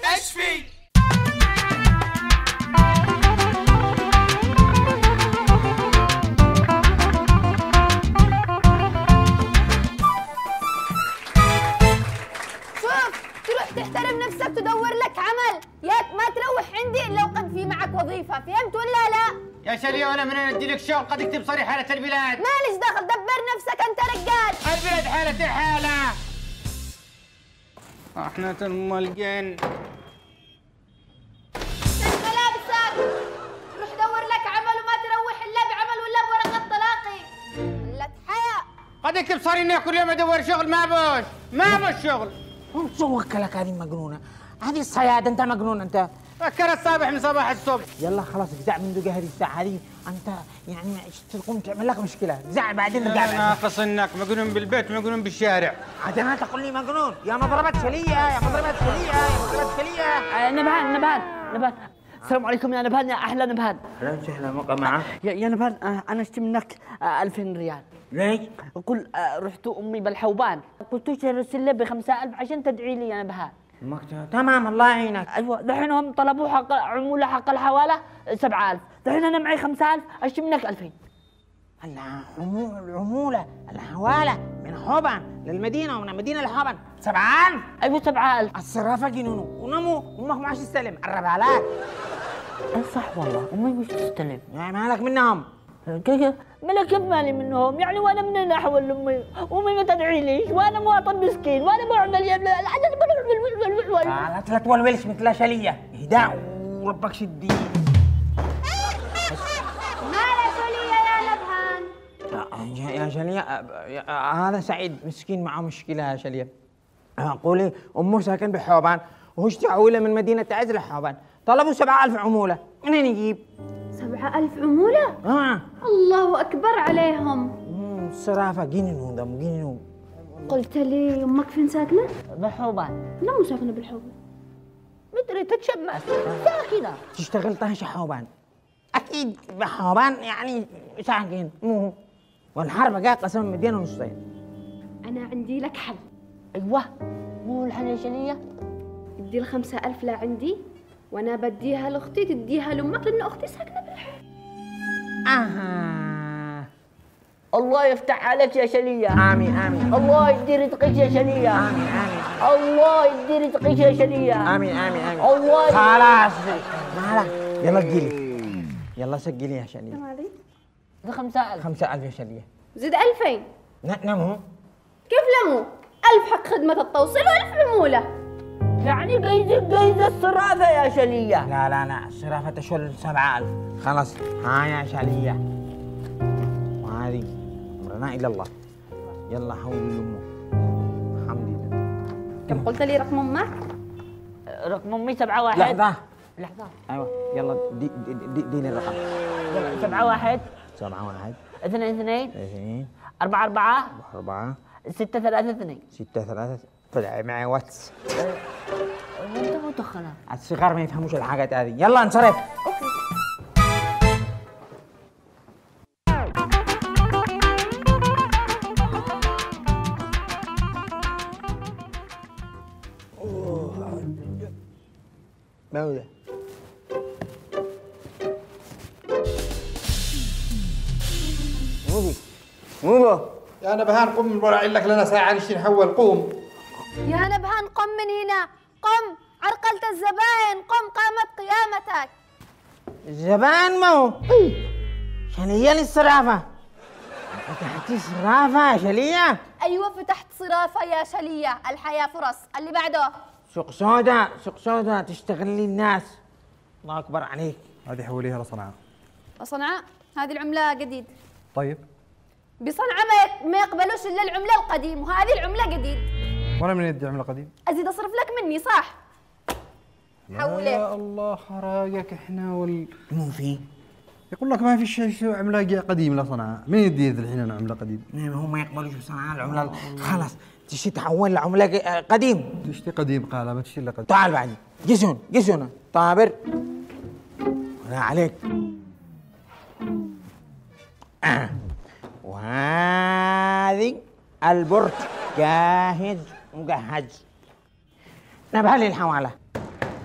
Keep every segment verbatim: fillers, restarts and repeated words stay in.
اشفي. تحترم نفسك تدور لك عمل، ياك ما تروح عندي الا وقد في معك وظيفه، فهمت ولا لا؟ يا شلية وانا من ادي لك شغل قد اكتب صريح حالة البلاد. ماليش دخل، دبر نفسك انت رجال. البلاد حالة الحالة. احنا الملقين. سد ملابسك، روح دور لك عمل وما تروح الا بعمل ولا بورقه طلاقي. قلة حياة. قد اكتب صار اني كل يوم ادور شغل ما بوش، ما بوش شغل. شو وكلك هذه مجنونه؟ هذه الصياد انت مجنون انت. فكر الصباح من صباح الصبح. يلا خلاص اجزع من دقة هذه الساعه هذه، انت يعني تقوم تعمل لك مشكله، اجزع بعدين رجع. انا ناقص انك مجنون بالبيت مجنون بالشارع. عاد ما تقول لي مجنون، يا مضربة شليه يا مضربة شليه يا مضربة شليه. نبهان نبهان نبهان، السلام عليكم يا نبهان، يا احلى نبهان. اهلا وسهلا مقام معك. يا, يا نبهان انا اشتري منك ألفين ريال. ليش؟ قل رحت امي بالحوبان، قلت لها ارسل لي ب خمسة آلاف عشان تدعي لي يا نبهان. مكتب تمام الله يعينك. ايوه دحين هم طلبوا حق عموله حق الحواله سبعة آلاف، دحين انا معي خمسة آلاف اشتري منك ألفين. العموله الحواله من حوبان للمدينه ومن المدينه لحوبان سبعة آلاف. ايوه سبعة آلاف. الصرافه جنونو ونمو امك ما عادش تستلم، قرب عليك. صح والله امي مش تستلم. يعني مالك منهم؟ كيف مالك كيف مالي منهم؟ يعني وانا منين احول لامي؟ امي ما تدعي ليش وانا مواطن مسكين وانا بعمل يا لا لا لا تولولش مثل شليه، اهداء وربك شدي. مالك شليه يا نبهان؟ يا شليه هذا سعيد مسكين معه مشكله يا شليه. قولي امه ساكن بحوبان وهو اشتعوا له من مدينه عز لحوبان، طلبوا سبعة آلاف عموله، منين يجيب؟ سبعة آلاف عمولة؟ اه الله أكبر عليهم. امم الصرافة جننوا دم جننوا. قلت لي أمك فين ساكنة؟ بحوبان. لا مو ساكنة بالحوبان. مدري تتشمس ساكنة. تشتغل طهش حوبان. أكيد بحوبان يعني ساكن مو والحرب جاء قسم مدينة ونصين. أنا عندي لك حل. أيوه مو الحل يا شلية؟ ادي الخمسة ألف لعندي وانا بديها لاختي تديها لامك لان اختي ساكنه بالحي. اها الله يفتح عليك يا شليه. امين امين. الله يدي رزقك يا شليه. امين امين. الله يدي رزقك يا شليه. امين امين امين. الله خلاص مالك يلا تجيلي يلا سجلي يا شليه. كم هذه؟ ب خمسة آلاف. خمسة آلاف يا شليه. زيد ألفين. نمو كيف لمو؟ ألف حق خدمة التوصيل وألف عمولة. يعني جايزة جايزة الصرافة يا شلية. لا لا لا الصرافة تشل سبعة آلاف. خلاص ها يا شلية وهذه أمرنا إلى الله. يلا حولي لأمه. الحمد لله. كم قلت لي رقم أمك؟ رقم أمي سبعة واحد. لحظة لحظة. أيوه يلا دي دي دي ديني الرقم. سبعة واحد. سبعة واحد. اثنين اثنين. اثنين. أربعة أربعة. أربعة. ستة ثلاثة اثنين. ستة ثلاثة. طلع معي واتس. وأنت متخنة. الصغار ما يفهموش الحاجات هذه. يلا انصرف. أوكي. ما هو ده؟ موبي موبو يا نبهان قم من ورا لك لنا ساعة نشتي نحول قوم. يا نبهان قم من هنا، قم عرقلت الزباين، قم قامت قيامتك. الزبائن ما هو؟ شلية للصرافة. فتحتي صرافة يا شلية؟ أيوة فتحت صرافة يا شلية، الحياة فرص. اللي بعده سوق سودا سوق سودا تشتغلي الناس. الله أكبر عليك. هذه حوليها لصنعاء. صنعاء هذه العملة جديد. طيب بصنعاء ما ما يقبلوش إلا العملة القديم وهذه العملة جديد. وانا من يدي عمله قديم؟ أزيد أصرف لك مني صح؟ حولي. يا الله خراجك احنا وال مو في؟ يقول لك ما في شيء عمله قديم لصنعاء، من يدي الحين انا عمله قديم؟ هم ما يقبلوش بصنعاء العملة. خلاص تشتي تحول لعملة قديم. تشتي قديم قال ما تشتي الا قديم. تعال بعدي جسون جسون طابر. لا عليك. آه. وهذه البرت جاهز مجهز. نبهلي الحوالة.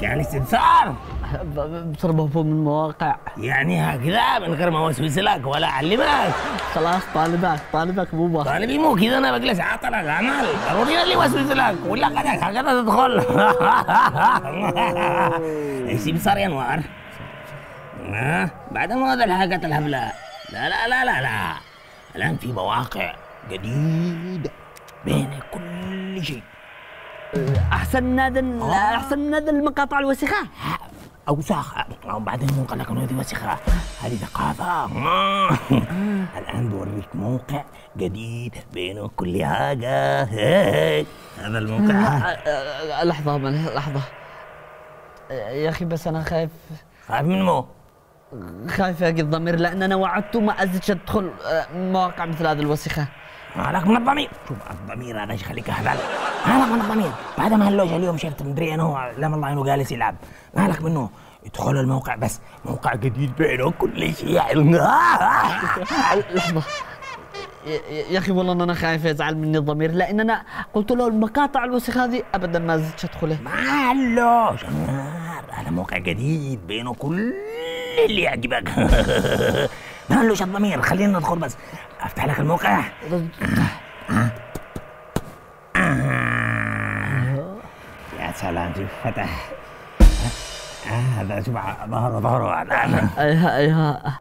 يعني استفسار؟ بسربهم من المواقع. يعني هكذا من غير ما اوسوس لك ولا اعلمك؟ خلاص طالبك طالبك بوبا. طالبي مو كذا، انا بجلس عاطلك عمل ضروري اللي اوسوس لك ولا قدك هكذا تدخل. ايش صار يا انوار؟ ها بعد ما هذا الحاجات الهبله. لا لا لا لا لا الان في مواقع جديده بين كل شيء. احسن من هذا احسن من هذا المقاطع الوسخه. اوساخ بعدين مو قال لك انه هذه وسخه، هذه ثقافه. الان بوريك موقع جديد بينه كل حاجه. هذا الموقع. لحظه من لحظه يا اخي، بس انا خايف. خايف من مو؟ خايف يقي الضمير، لان انا وعدته ما ازيدش ادخل مواقع مثل هذه الوسخه. مالك من الضمير؟ شوف الضمير هذا ايش يخليك اهبل؟ مالك من الضمير؟ بعد ما هاللوجه اليوم شفت مدري انا هو لام الله انه جالس يلعب، مالك منه؟ ادخل الموقع بس، موقع جديد بينه كل شيء. لحظه يا اخي والله ان انا خايف يزعل مني الضمير، لان انا قلت له المقاطع الوسخه هذه ابدا ما زدتش ادخله. مالو شنار، هذا موقع جديد بينه كل اللي يعجبك. مالوش الضمير، خلينا ندخل بس. افتح لك الموقع. يا سلام شوف فتح. هذا شوف ظهره ظهره. ايها ايها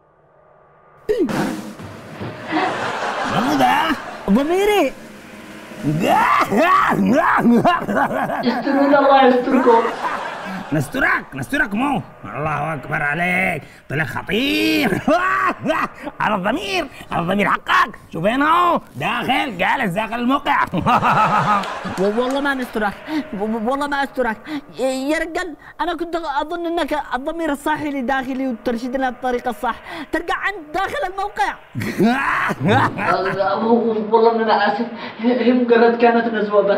مو ده ضميري. يسترون الله يستركم. نسترك نسترك مو. الله اكبر عليك، طلع خطير. على الضمير، على الضمير حقك. شوف هنا اهو داخل جالس داخل الموقع. والله ما نسترك، والله ما استرك يا رجال. انا كنت اظن انك الضمير الصاحي داخلي وترشدنا الطريقه الصح، ترجع عند داخل الموقع. والله انا اسف، هي مجرد كانت نزوه بس.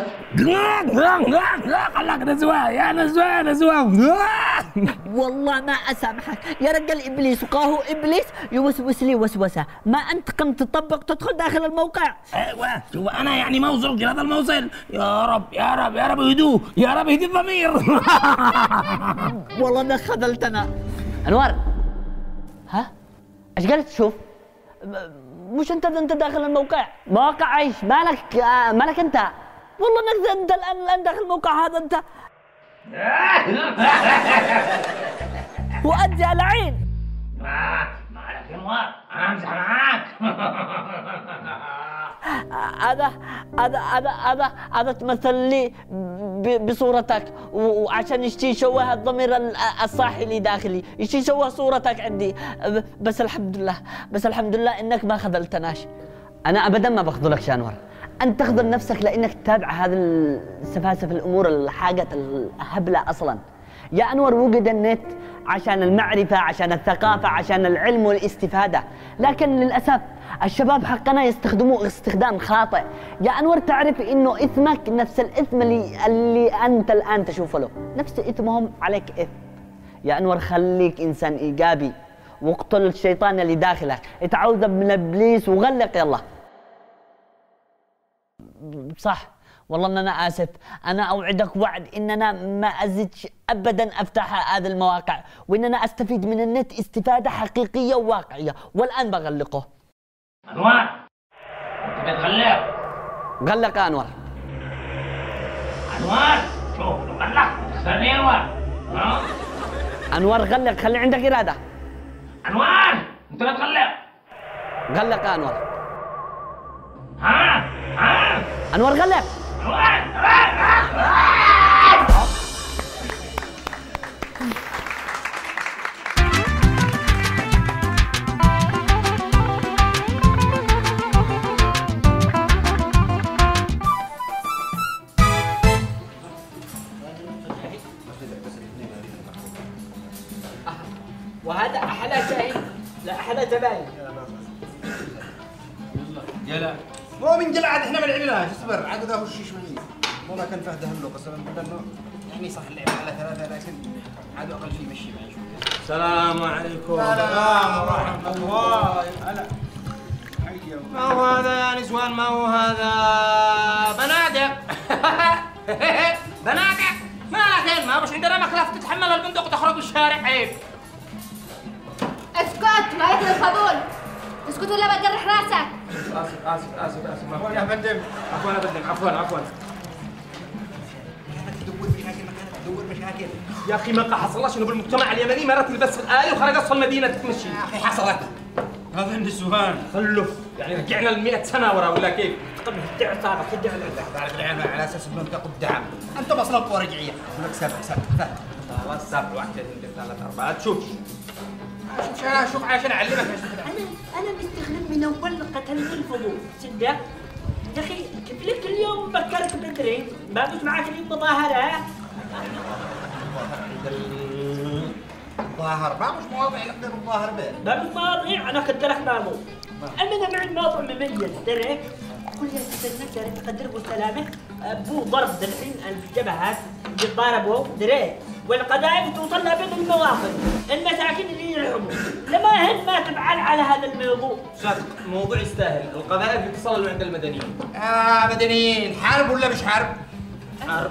خلاك نزوه يا نزوه يا نزوه. والله ما اسامحك يا رجال. ابليس وقاهو ابليس يوسوس لي وسوسه، ما انت قم تطبق تدخل داخل الموقع. ايوه شوف انا يعني موصل هذا الموصل. يا رب يا رب يا رب اهدوه، يا رب اهدي الضمير. والله انك خذلتنا. انوار ها ايش قاعد تشوف؟ مش انت انت داخل الموقع. مواقع ايش؟ مالك آه مالك انت؟ والله انك انت الان الان داخل الموقع هذا انت. وأدي على عين. مالك يا انوار، انا امزح معاك. هذا هذا هذا هذا هذا تمثل لي بصورتك، وعشان يشتي يشوه الضمير الصاحي اللي داخلي، يشتي يشوه صورتك عندي. بس الحمد لله، بس الحمد لله انك ما خذلتناش. انا ابدا ما بخذلك يا انور، انت تخذل نفسك لانك تتابع هذه السفاسف الامور الحاجه الهبله اصلا. يا انور وجد النت عشان المعرفه، عشان الثقافه، عشان العلم والاستفاده، لكن للاسف الشباب حقنا يستخدموه استخدام خاطئ. يا انور تعرف انه اثمك نفس الاثم اللي اللي انت الان تشوفه له، نفس اثمهم عليك اثم. يا انور خليك انسان ايجابي، واقتل الشيطان اللي داخلك، اتعوذ من ابليس وغلق يلا. صح والله ان انا اسف، انا اوعدك وعد ان انا ما ازيدش ابدا افتح هذه المواقع، وان انا استفيد من النت استفاده حقيقيه وواقعيه، والان بغلقه. انوار انت بتغلق. غلق يا انور. انوار شوف لو غلق تخسرني يا انوار. ها انور غلق، خلي عندك اراده. انوار انت بتغلق. غلق يا انور. ها ها انور غلق. وهذا احلى شيء، لا احلى زباين. يلا مو من جلعد احنا ما لعبناش، اصبر عقد اخش شوي. والله كان فهد همله قسما بالله انه يعني صح اللعب على ثلاثه، لكن عاد اقل شيء يمشي معي شوي. السلام عليكم. السلام ورحمه الله. هلا ما هو هذا يا نسوان؟ ما هو هذا؟ بنادق. بنادق ما لكن ما مش عندنا مخلفة الشارع عيب. اسكت ما يدري الفضول. اسكت ولا بجرح راسك. اسف اسف اسف اسف عفوا يا فندم، عفوا يا فندم، عفوا عفوا. تدور مشاكل مكانك تدور مشاكل. يا اخي ما حصلش انه بالمجتمع اليمني مرت تلبس في الايه وخرج اصل المدينه تتمشي. يا اخي حصلت. هذا النسوان خلف، يعني رجعنا ل مئة سنه ورا ولا كيف؟ طب الدع صارت الدع تعرف العيال على اساس انهم تاخذ دعم، انتم اصلا قوه رجعيه، لك سبع سبع خلاص سبع واحد اثنين ثلاثة أربعة تشوف. شوف شوف شوف عشان اعلمك. انا انا مستغرب من اول قتلني الفضول، تصدق؟ يا اخي كيف لك اليوم بكرت بدري؟ ما قلت معك اليوم مظاهرة؟ ظاهر ما مش مواضيع نقدر نظاهر به. ما بالمواضيع انا قلت لك مامو. انا معي موضوع مميز درك. كل يوم تستنى درك قدر والسلامة بو ضرب الحين الجبهات يتضاربوا درك. والقذائف توصل لها بين المواقف، المساكين اللي يرحموا، لما هن ما تفعل على هذا الموضوع. صدق الموضوع يستاهل، القذائف يتصلوا عند المدنيين. آه مدنيين، حرب ولا مش حرب؟ حرب.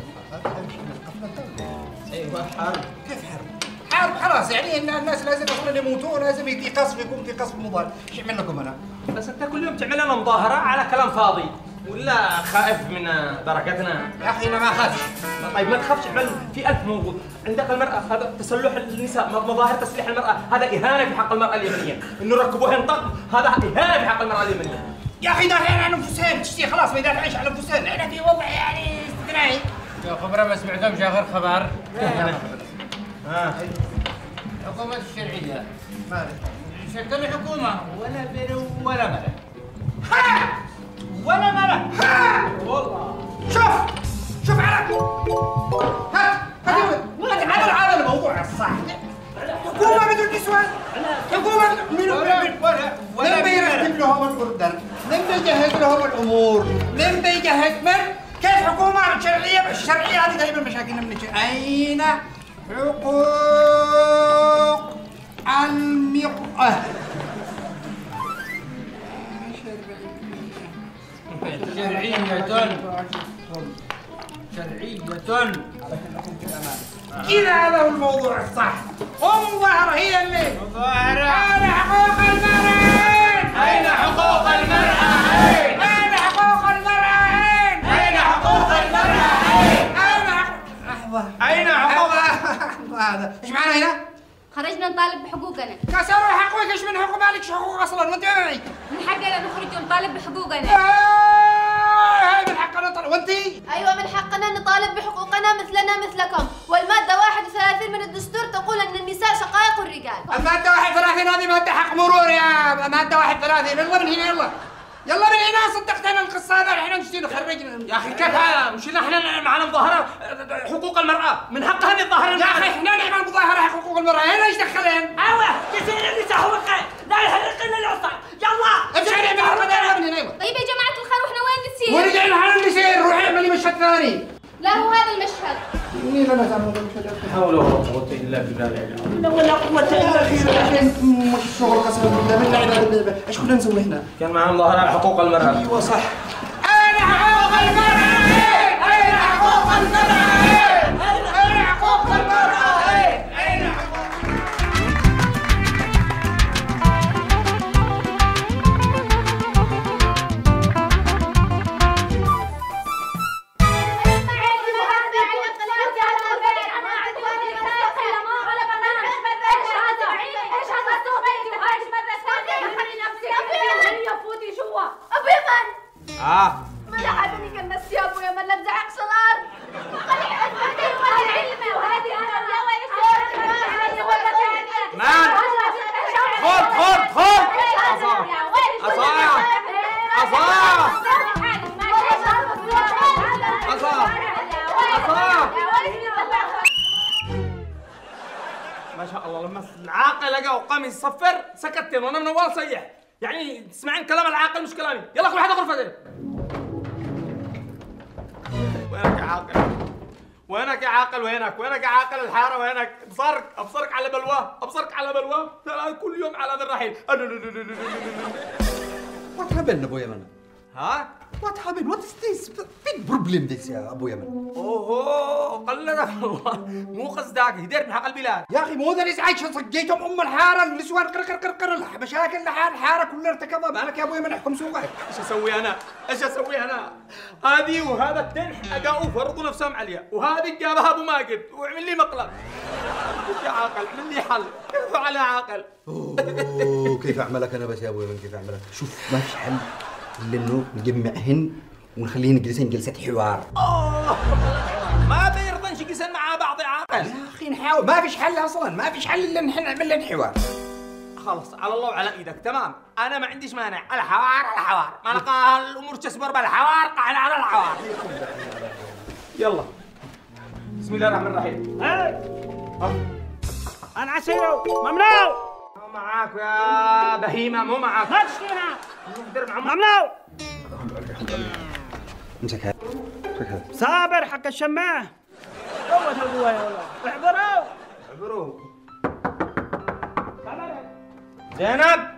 ايوه حرب. كيف حرب؟ حرب خلاص، يعني ان الناس لازم اصلا يموتوا ولازم في قصف، يكون في قصف مضاد، ايش يعمل لكم انا؟ بس انت كل يوم تعمل لنا مظاهرة على كلام فاضي، ولا خائف من درجتنا؟ يا اخي انا ما اخافش. طيب ما تخافش، اعمل في ألف موضوع، عندك المرأة هذا تسلح النساء، مظاهر تسليح المرأة، هذا إهانة في حق المرأة اليمنية، إنه ركبوهن طق، هذا إهانة في حق المرأة اليمنية. يا اخي دافعين عن انفسهم، تشتي خلاص ما يدافعش عن انفسهم، احنا في وضع يعني استثنائي. يا خبرة ما سمعتهمش غير خبر. ها الحكومة الشرعية مالك؟ شكل الحكومة ولا بر ولا ملك. ها ولا ملك. ها والله شوف شوف على ها هذا هذا هذا الموضوع الصح. حكومة بدون نسوان، حكومة من ولا ولا من بيرتب لهم الأردن، من بيجهز لهم الأمور، من بيجهز من كيف حكومة شرعية؟ الشرعية هذه دائما مشاكلنا من أين حقوق المرأة؟ شرعية شرعية كذا هذا هو الموضوع الصح. والمظاهرة هي اللي مظاهرة. أين حقوق المرأة؟ أين حقوق المرأة؟ أين حقوق المرأة؟ أين حقوق المرأة؟ أين لحظة. أين حقوق؟ هذا إيش معنا هنا؟ خرجنا نطالب بحقوقنا. كسروا حقوقك، ايش من حقوق؟ مالكش حقوق اصلا، وانت وين معي؟ من حقنا نخرج ونطالب بحقوقنا. هاي من حقنا نطالب، وانت؟ ايوه من حقنا نطالب بحقوقنا مثلنا مثلكم، والمادة واحد وثلاثين من الدستور تقول ان النساء شقائق الرجال. المادة واحد وثلاثين هذه مادة حق مرور يا مادة واحد وثلاثين، يلا من هنا يلا. يلا من هنا صدقت انا القصة هذا الحين نشتي نخرجنا. يا أخي كيف هذا؟ مش احنا معنا مظاهرة حقوق المرأة، من حقها ان تظاهر. يا اخي احنا نعمل مظاهرة حقوق المرأة، هنا ايش دخلين؟ ايوه كثير النساء حقوقها، لا يحرق لنا العصا، يلا امشي نعمل هذا من هنا يلا. طيب يا جماعة الخير واحنا وين نسير؟ ورجعنا لحالنا نسير، روحي اعملي مشهد ثاني. لا هو هذا المشهد. منين انا تعمل المشهد؟ لا حول ولا قوة إلا بالله العلي العظيم. لا ولا قوة الا بالله. مش شغل قسما بالله، من لعبة ايش كنا نسوي هنا؟ كان معنا مظاهرة على حقوق المرأة. ايوه صح. أين حقوق المرأة؟ أين حقوق المرأة؟ أين حقوق المرأة؟ أين حقوق آه ما لحقني كنس يا ابويا ما نزعق صغار. خلي عزمتي وهذه علمي وهذه انا يا ويلي. مان خذ خذ خذ عصا عصا عصا ما شاء الله. لما العاقل لقى قميص صفر سكتين وانا من اول صيح، يعني تسمعين كلام العاقل مش كلامي. يلا كل واحد غرفته. وينك يا عاقل؟ وينك يا عاقل؟ وينك؟ وينك يا عاقل الحاره؟ وينك؟ ابصرك ابصرك على بلواه، ابصرك على بلواه، كل يوم على هذا الرحيل. What happened ابو يمن؟ ها؟ What happened? What is this? Big problem this يا ابو يمن. اوهو قلدك الله، مو قصدك هدير من حق البلاد. يا اخي مو ذا الازعاج شو صقيتهم ام الحاره النسوان قر قر قر قر مشاكل الحاره كلها ارتكبها مالك يا ابوي من احكم سوقك. ايش اسوي انا؟ ايش اسوي انا؟ هذه وهذا التنح اقاوا فرضوا نفسهم عليا، وهذه جابها ابو ماجد وعمل لي مقلب. يا عاقل اعمل لي حل، كيف على عاقل؟ اوه كيف اعملك انا بس يا ابوي من كيف اعملك؟ شوف ما فيش حل الا انه نجمعهن ونخليهن جلسين جلسه حوار. ما بيرضى نجلسن مع بعض يا عاقل. يا اخي نحاول ما فيش حل اصلا ما فيش حل الا نحن نعمل لنا حوار. خلاص على الله وعلى ايدك تمام، انا ما عنديش مانع. الحوار الحوار ما لقى الامور تصبر بالحوار قعنا على الحوار. يلا بسم الله الرحمن الرحيم. انا عسيرو ممنوع. مو معاك يا بهيمه مو معاك. ما تشتينا ممنوع. ممنوع. امسك هذا امسك هذا. صابر حق الشماه. قوة القوة يا ولد. احضروا احضروا. زينب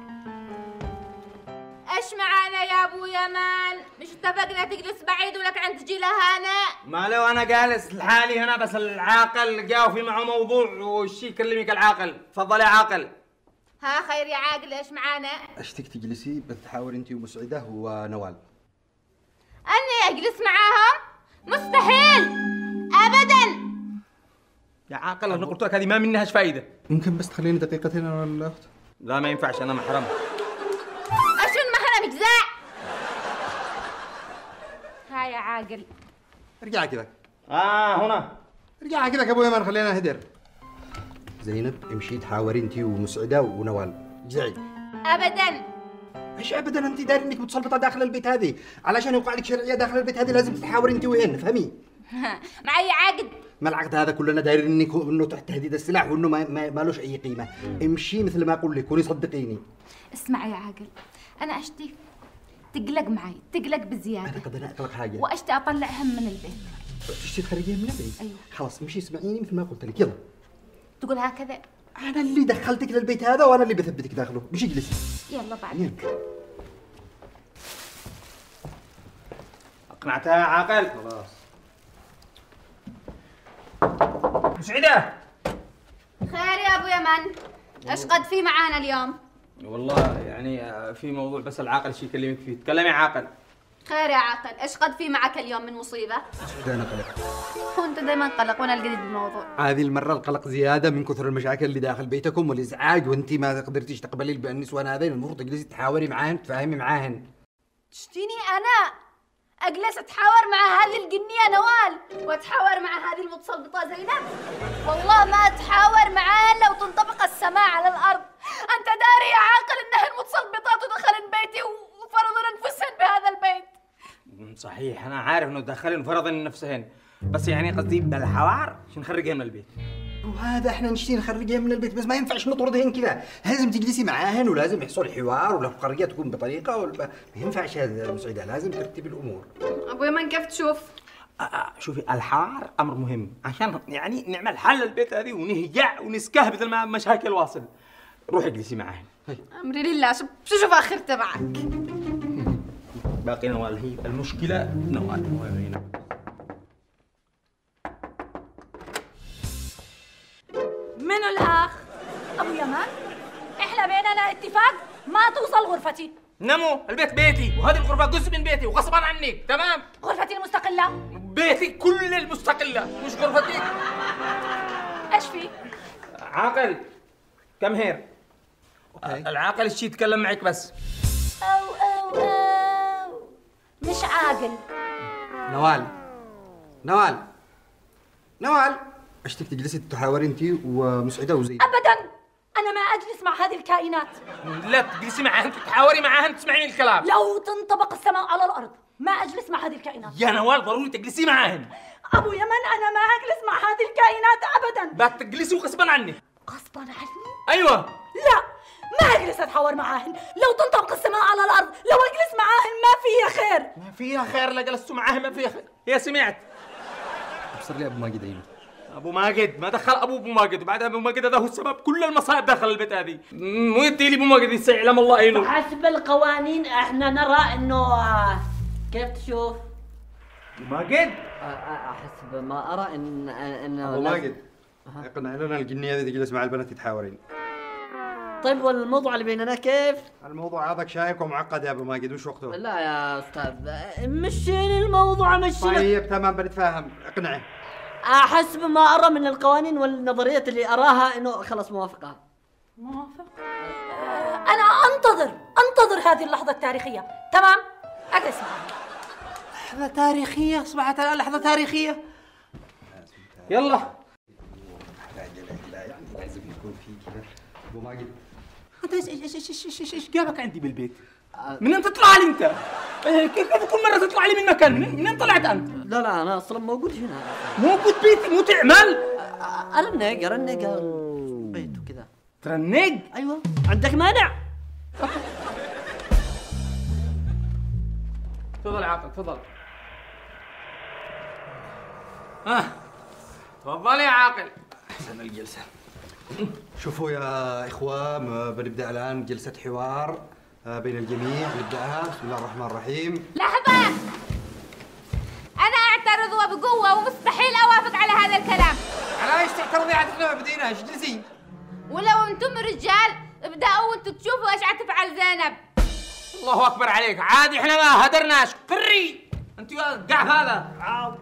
ايش معانا يا ابو يمان؟ مش اتفقنا تجلس بعيد ولك عند تجي لهنا؟ ما لو انا جالس لحالي هنا بس العاقل جاء في معه موضوع وش يكلمك العاقل. تفضل يا عاقل. ها خير يا عاقل ايش معانا؟ اشتك تجلسي بس تحاور انت ومسعده ونوال. اني اجلس معاهم؟ مستحيل ابدا. يا عاقل انا قلت لك هذه ما منها فايده. ممكن بس تخليني دقيقتين انا والاخت؟ لا ما ينفعش انا محرم. اشون محرم اجزاء؟ ها يا عاقل ارجع كذا. اه هنا ارجع كذا يا ابوي ما خلينا هدر. زينب امشي تحاوري انت ومسعده ونوال. ارجعي. ابدا. ايش ابدا انت داري انك متسلطه داخل البيت هذه، علشان يوقع لك شرعيه داخل البيت هذه لازم تتحاوري انت وهن فهمي؟ معي عقد. ما العقد هذا كلنا دايرين انك انه تحت تهديد السلاح وانه ما, ما, ما لوش اي قيمه. امشي مثل ما اقول لك ونصدقيني. اسمع يا عاقل انا اشتي تقلق معي تقلق بزياده. انا قد انا اقلق حاجه واشتي اطلع هم من البيت. تشتي تخرجين من البيت؟ ايوه. خلاص امشي اسمعيني مثل ما قلت لك يلا. تقول هكذا؟ انا اللي دخلتك للبيت هذا وانا اللي بثبتك داخله. مشي اجلسي. يلا بعدك. اقنعتها يا عاقل؟ خلاص. مسعده خير يا ابو يمن ايش قد في معانا اليوم؟ والله يعني في موضوع بس العاقل شي يكلمك فيه. تكلم يا عاقل. خير يا عاقل ايش قد في معك اليوم من مصيبه؟ انا قلق. وانت دائما قلق وانا الجديد بالموضوع. هذه المره القلق زياده من كثر المشاكل اللي داخل بيتكم والازعاج وانت ما قدرتيش تقبلي النسوان هذين. المفروض تجلسي تحاوري معاهن تفاهمي معاهن. تشتيني انا اجلس اتحاور مع هذه الجنيه نوال واتحاور مع هذه المتسلطه زينب؟ والله ما اتحاور معاهن لو تنطبق السماء على الارض. انت داري يا عاقل انهن متسلطات ودخلن بيتي وفرضن انفسهن بهذا البيت. صحيح انا عارف انه دخلن وفرضن نفسهن بس يعني قصدي بالحوار عشان نخرجها من البيت. وهذا احنا نشتي نخرجها من البيت بس ما ينفعش نطردهن كذا. لازم تجلسي معاهن ولازم يحصل حوار والخرجيه تكون بطريقه ولا ما ينفعش هذا مسعده. لازم ترتبي الامور. ابو يمن كيف تشوف؟ آه آه شوفي الحوار امر مهم عشان يعني نعمل حل البيت هذه ونهجع ونسكه بدل ما مشاكل واصل. روحي اجلسي معاهن. امري لله. شو شوف اخرته معك. باقي نوال هي المشكله. نوال هنا. منو الأخ؟ أبو يمان؟ إحنا بيننا اتفاق ما توصل غرفتي. نمو البيت بيتي وهذه الغرفة جزء من بيتي وغصبا عنك تمام؟ غرفتي المستقلة؟ بيتي كل المستقلة مش غرفتي. إيش في؟ عاقل كم هير؟ أوكي. العاقل الشي يتكلم معك بس. أو أو أو مش عاقل. نوال نوال نوال اشتك تجلسي تحاوري انت ومسعده وزينب. أبداً أنا ما أجلس مع هذه الكائنات. لا تجلسي معها انت تحاوري معها انت تسمعين الكلام. لو تنطبق السماء على الأرض ما أجلس مع هذه الكائنات. يا نوال ضروري تجلسي معاهن. أبو يمن أنا ما أجلس مع هذه الكائنات أبداً. لا تجلسي وغصبا عنك. غصباً عني؟ ايوه. لا ما أجلس أتحاور معاهن. لو تنطبق السماء على الأرض لو أجلس معاهن ما فيها خير. ما فيها خير. لا جلستوا معاهن ما فيها خير. يا سمعت ابصر لي ابو ماجد عينه. ابو ماجد ما دخل ابو ابو ماجد وبعدها ابو ماجد هذا هو السبب كل المصائب داخل البيت هذه. مو يدي لي ابو ماجد يسعلم الله عينه. حسب القوانين احنا نرى انه كيف تشوف؟ ابو ماجد حسب ما ارى ان ان ابو ماجد اقنع لنا الجنيه هذه تجلس مع البنات يتحاورين. طيب والموضوع اللي بيننا كيف؟ الموضوع هذاك شايك ومعقد يا ابو ماجد، وش وقته؟ لا يا استاذ مشيني الموضوع مشيني. طيب تمام بنتفاهم، اقنعه. حسب ما ارى من القوانين والنظريات اللي اراها انه خلص موافقه. موافق؟ انا انتظر انتظر هذه اللحظه التاريخيه. تمام، اجلس معي. لحظه تاريخيه، اصبحت الان لحظه تاريخيه. يلا لا لا يعني لازم يكون في كذا. ابو ماجد انت ايش ايش ايش ايش ايش ايش جابك عندي بالبيت؟ من وين تطلع لي انت؟ كيف كل مره تطلع لي من مكان؟ من وين طلعت انت؟ لا لا انا اصلا موجود هنا. موجود بيتي مو تعمل؟ ارنق ارنق بيت وكذا. ترنق؟ ايوه، عندك مانع؟ تفضل يا عاقل تفضل. ها تفضل يا عاقل. احسن الجلسه. شوفوا يا اخوان، بنبدا الان جلسه حوار بين الجميع. نبداها. بسم الله الرحمن الرحيم. لحظة، أنا أعترض وبقوة ومستحيل أوافق على هذا الكلام. على ايش تعترضي؟ عاد احنا ما بديناش، اجلسي. ولو أنتم رجال ابدأوا وأنتم تشوفوا إيش عتفعل زينب. الله أكبر عليك، عادي احنا ما هدرناش، قري أنت يا قاع هذا. عاو.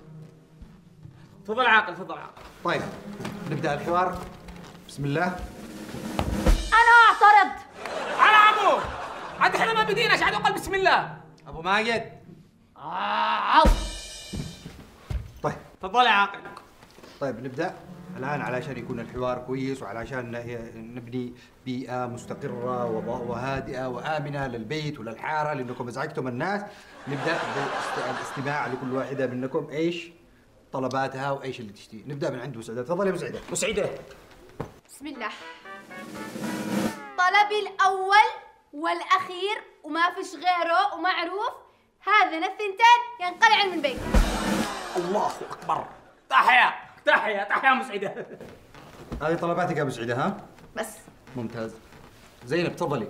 تفضل عاقل تفضل عاقل. طيب نبدا الحوار. بسم الله. انا اعترض. على ابوك، عاد احنا ما بديناش، عاد اقول بسم الله. ابو ماجد. عاو. طيب تفضل يا عاقل. طيب نبدا الان علشان يكون الحوار كويس، وعلشان نبني بيئه مستقره وهادئه وامنه للبيت وللحاره، لانكم ازعجتم الناس. نبدا بالاستماع لكل واحده منكم ايش طلباتها وايش اللي تشتهي. نبدا من عند مسعده. تفضلي يا مسعده. مسعده. بسم الله. طلبي الأول والأخير وما فيش غيره ومعروف، هذين الثنتين ينقلعن من بيتي. الله أكبر. تحيا تحيا تحيا مسعده. هذه طلباتك يا مسعده ها؟ بس. ممتاز. زينب تفضلي.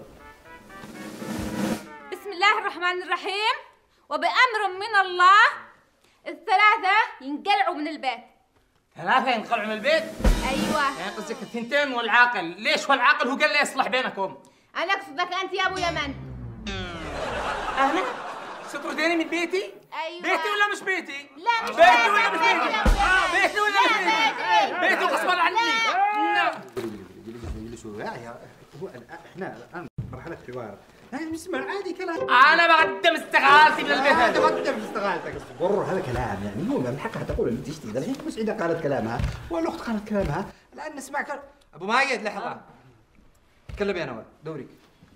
بسم الله الرحمن الرحيم. وبأمر من الله الثلاثة ينقلعوا من البيت. ثلاثة ينقلعوا من البيت؟ أيوة. يعني قصدك الثنتين والعاقل، ليش والعاقل هو قال لي يصلح بينكم؟ أنا أقصدك أنت يا أبو يمن. أنا؟ سترديني من بيتي؟ أيوة. بيتي ولا مش بيتي؟ لا مش بيتي ولا مش بيتي. بيتي؟ آه بيتي ولا مش بيتي؟ بيتي غصبا عني. لا. جلسوا يا هو احنا الان مرحله حوار، يعني نسمع عادي كلام. أنا بقدم استقالتي من البيت هذا. تقدم استقالتك. اصبر، هذا كلام يعني مو من حقها تقول اللي تشتهي. الحين مسعده قالت كلامها والاخت قالت كلامها، الان نسمع كلام. ابو ماجد لحظه. تكلم يا نوال، دورك.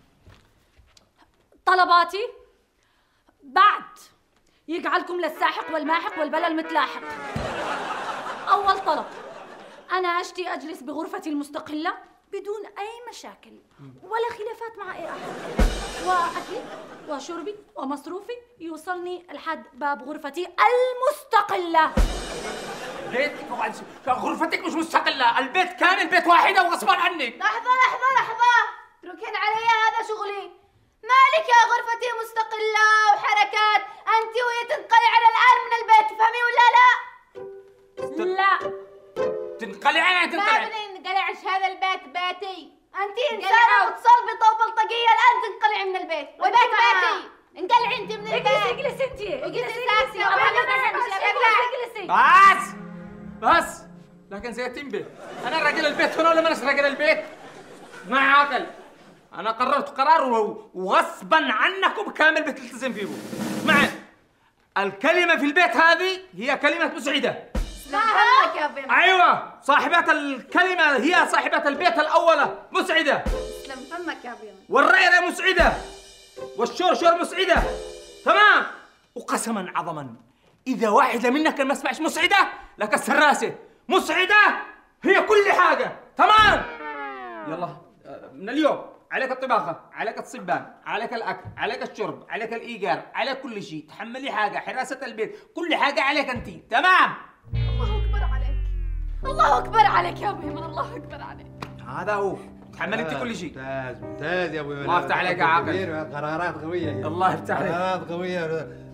طلباتي بعد يجعلكم للساحق والماحق والبلى المتلاحق. أول طلب، أنا أشتي أجلس بغرفتي المستقلة بدون أي مشاكل ولا خلافات مع أي أحد، وأكلي وشربي ومصروفي يوصلني لحد باب غرفتي المستقلة. بيتك غرفتك مش مستقلة، البيت كامل بيت واحدة وغصبا عنك. لحظة لحظة لحظة، ركن علي، هذا شغلي. مالك يا غرفتي مستقلة وحركات، أنت وهي تنقلعن الآن من البيت، تفهمي ولا لا؟ لا تنقلعن يعني تنقلعن. ما بننقلعش، هذا البيت بيتي. أنت إنسانة متصلبطة وبلطجية، الآن تنقلعي من البيت، والبيت بيتي. انقلعي أنت من البيت. اجلسي اجلسي أنت. اجلسي ساسي. اجلسي. بس بس لكن زي تنبه، أنا راجل البيت هنا ولا مانيش راجل البيت؟ ما عاقل. أنا قررت قرار وغصبا عنكم كامل بتلتزم فيه. اسمعي، الكلمة في البيت هذه هي كلمة مسعدة. فهمك يا بنت. أيوة، صاحبة الكلمة هي صاحبة البيت الأولى مسعدة. اسلم فمك يا بنت. والريرة مسعدة، والشورشور مسعدة. تمام؟ وقسما عظما إذا واحدة منك ما سمعش مسعدة لكسر راسه. مسعدة هي كل حاجة. تمام؟ يلا من اليوم عليك الطباخة، عليك الصبان، عليك الأكل، عليك الشرب، عليك الإيجار، عليك كل شيء. تحملي حاجة، حراسة البيت، كل حاجة عليك أنت. تمام؟ الله أكبر عليك، الله أكبر عليك يا أبو يمن، الله أكبر عليك. هذا هو، تحملي أنت كل شيء. ممتاز ممتاز يا ابو يمن. الله يفتح عليك يا عاقل. قرارات قوية. الله يفتح عليك. قرارات قوية.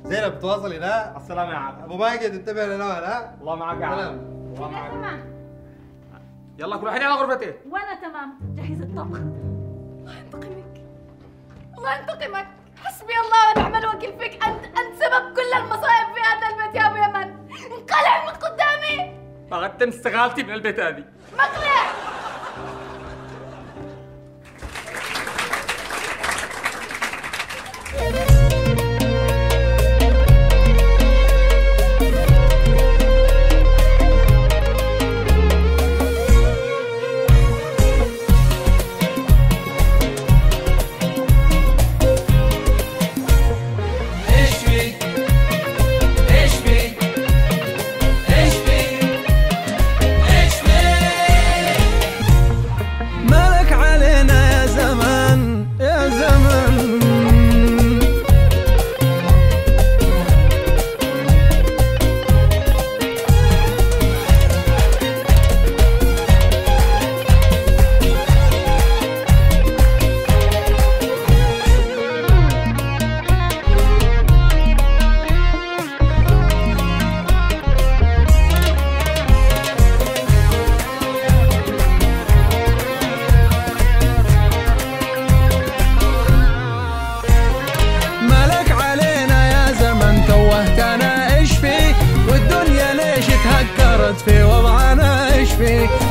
زينب تواصل هنا. السلام يا عم. ابو ماجد انتبه لنوال ها. الله معك يا عم. الله معك. تمام. يلا كل واحد على غرفتي. وانا تمام، جهز الطبخ. الله ينتقمك، الله ينتقمك. حسبي الله ونعم الوكيل فيك، انت انت سبب كل المصائب في هذا البيت يا ابو يمن. انقلع من قدامي. بغيت تم استغالتي من البيت هذه. مقلع. في وضعنا ايش فيه